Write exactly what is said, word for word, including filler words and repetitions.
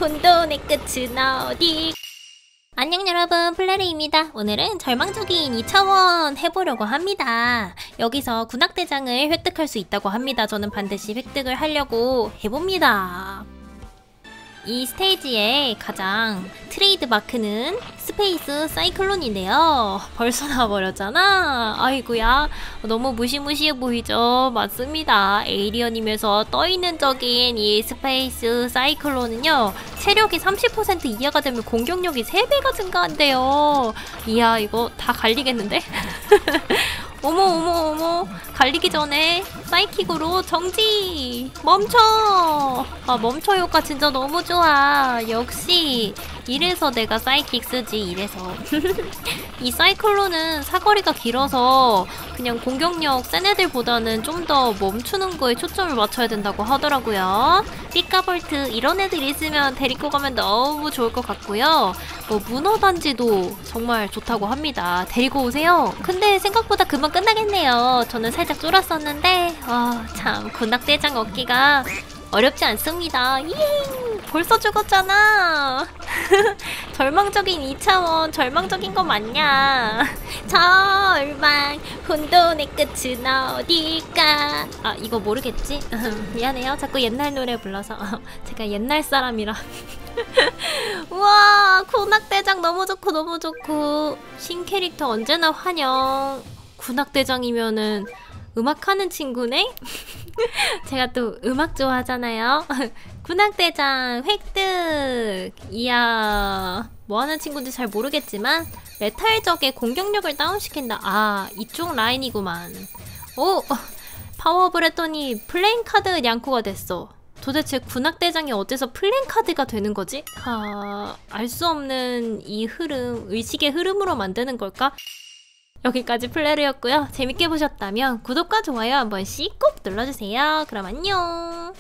혼돈의 끝은 어디? 안녕 여러분, 플레리입니다. 오늘은 절망적인 이 차원 해보려고 합니다. 여기서 군악대장을 획득할 수 있다고 합니다. 저는 반드시 획득을 하려고 해봅니다. 이 스테이지의 가장 트레이드 마크는 스페이스 사이클론인데요. 벌써 나와버렸잖아. 아이고야, 너무 무시무시해 보이죠? 맞습니다. 에이리언임에서 떠있는 적인 이 스페이스 사이클론은요, 체력이 삼십 퍼센트 이하가 되면 공격력이 세 배가 증가한대요. 이야, 이거 다 갈리겠는데? 어머 어머 어머, 갈리기 전에 사이킥으로 정지! 멈춰! 아, 멈춰 효과 진짜 너무 좋아. 역시 이래서 내가 사이킥 쓰지, 이래서. 이 사이클론은 사거리가 길어서 그냥 공격력 센 애들보다는 좀 더 멈추는 거에 초점을 맞춰야 된다고 하더라고요. 삐까볼트 이런 애들 있으면 데리고 가면 너무 좋을 것 같고요. 뭐 문어단지도 정말 좋다고 합니다. 데리고 오세요. 근데 생각보다 금방 끝나겠네요. 저는 살짝 쫄았었는데 아, 참 군악대장 얻기가 어렵지 않습니다. 잉! 벌써 죽었잖아. 절망적인 이 차원, 절망적인 거 맞냐? 절망, 혼돈의 끝은 어딜까? 아, 이거 모르겠지? 미안해요. 자꾸 옛날 노래 불러서. 제가 옛날 사람이라. 우와, 군악대장 너무 좋고 너무 좋고. 신캐릭터 언제나 환영. 군악대장이면은 음악하는 친구네? 제가 또 음악 좋아하잖아요. 군악대장 획득! 이야, 뭐하는 친구인지 잘 모르겠지만 메탈적의 공격력을 다운시킨다. 아, 이쪽 라인이구만. 오! 파워업을 했더니 플레잉카드 냥코가 됐어. 도대체 군악대장이 어째서 플랜카드가 되는 거지? 하... 알 수 없는 이 흐름, 의식의 흐름으로 만드는 걸까? 여기까지 플레르였고요. 재밌게 보셨다면 구독과 좋아요 한 번씩 꼭 눌러주세요. 그럼 안녕!